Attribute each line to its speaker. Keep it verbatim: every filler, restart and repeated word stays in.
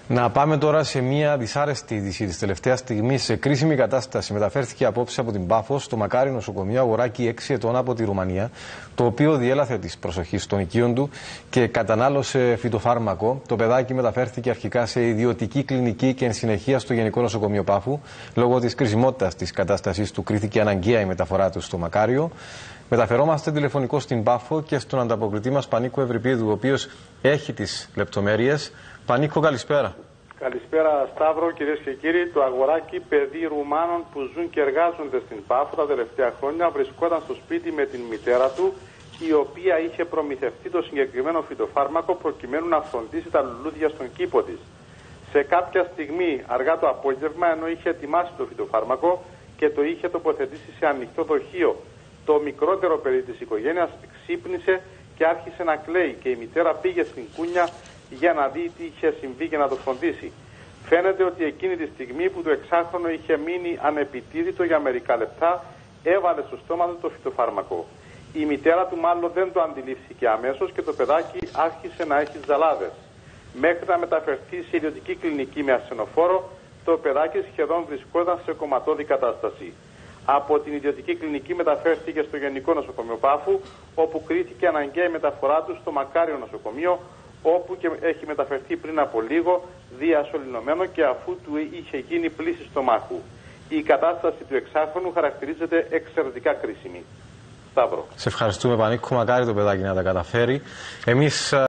Speaker 1: Να πάμε τώρα σε μια δυσάρεστη είδηση της τελευταίας στιγμής. Σε κρίσιμη κατάσταση μεταφέρθηκε απόψε από την Πάφο στο Μακάριο νοσοκομείο αγοράκι έξι ετών από τη Ρουμανία, το οποίο διέλαθε της προσοχής των οικείων του και κατανάλωσε φυτοφάρμακο. Το παιδάκι μεταφέρθηκε αρχικά σε ιδιωτική κλινική και εν συνεχεία στο Γενικό Νοσοκομείο Πάφου. Λόγω της κρισιμότητας της κατάστασης του, κρίθηκε αναγκαία η μεταφορά του στο Μακάριο. Μεταφερόμαστε τηλεφωνικό στην Πάφο και στον ανταποκριτή μας Πανίκο Ευρυπίδου, ο οποίος έχει τις λεπτομέρειες. Πανίκο, καλησπέρα.
Speaker 2: Καλησπέρα, Σταύρο, κυρίες και κύριοι. Το αγοράκι παιδί Ρουμάνων που ζουν και εργάζονται στην Πάφο τα τελευταία χρόνια βρισκόταν στο σπίτι με την μητέρα του, η οποία είχε προμηθευτεί το συγκεκριμένο φυτοφάρμακο προκειμένου να φροντίσει τα λουλούδια στον κήπο της. Σε κάποια στιγμή, αργά το απόγευμα, ενώ είχε ετοιμάσει το φυτοφάρμακο και το είχε τοποθετήσει σε ανοιχτό δοχείο, το μικρότερο παιδί της οικογένειας ξύπνησε και άρχισε να κλαίει και η μητέρα πήγε στην κούνια για να δει τι είχε συμβεί και να το φροντίσει. Φαίνεται ότι εκείνη τη στιγμή που το εξάχρονο είχε μείνει ανεπιτίδητο για μερικά λεπτά, έβαλε στο στόμα του το φυτοφάρμακο. Η μητέρα του μάλλον δεν το αντιλήφθηκε αμέσως και το παιδάκι άρχισε να έχει ζαλάδες. Μέχρι να μεταφερθεί σε ιδιωτική κλινική με ασθενοφόρο, το παιδάκι σχεδόν βρισκόταν σε κομματώδη κατάσταση. Από την ιδιωτική κλινική μεταφέρθηκε στο Γενικό Νοσοκομείο Πάφου, όπου κρίθηκε αναγκαία η μεταφορά του στο Μακάριο νοσοκομείο, όπου και έχει μεταφερθεί πριν από λίγο διασωληνωμένο και αφού του είχε γίνει πλήση στομάχου. Η κατάσταση του εξάχρονου χαρακτηρίζεται εξαιρετικά κρίσιμη. Σταύρο.
Speaker 1: Σε ευχαριστούμε, Πανίκο. Μακάρι το παιδάκι να τα καταφέρει. Εμείς